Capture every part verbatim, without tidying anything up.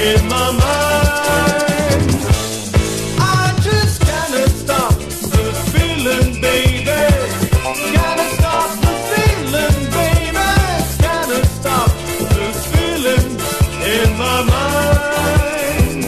in my mind. I just cannot stop the feeling, baby. Cannot stop the feeling, baby. Cannot stop the feeling in my mind.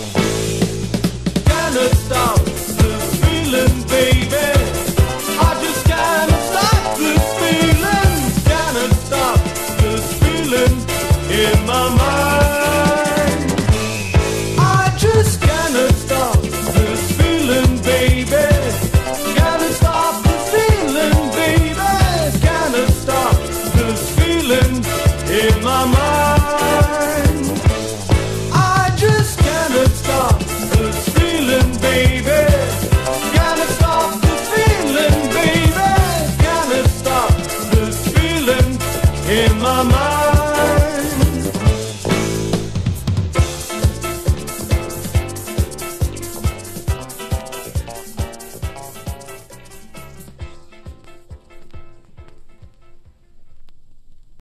Cannot stop the feeling, baby. I just cannot stop the feeling. Cannot stop the feeling in my mind. I just cannot stop this feeling, baby. Cannot stop the feeling, baby. Cannot stop this feeling in my mind. I just cannot stop this feeling, baby.